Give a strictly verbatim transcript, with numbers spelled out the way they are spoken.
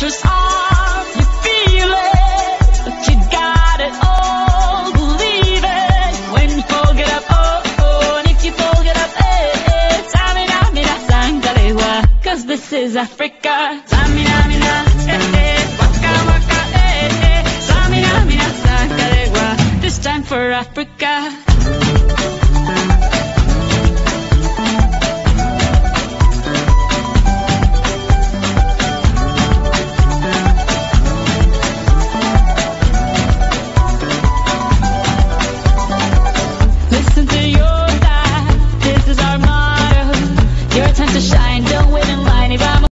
pressure's on, you feel it, but you got it all, believe it. When you fold it up, oh, oh, and if you fold it up, eh, eh, Tamina, mina, sangalewa, cause this is Africa. Tamina, mina, eh, eh, waka, waka, eh, eh, Tamina, mina, sangalewa, this time for Africa.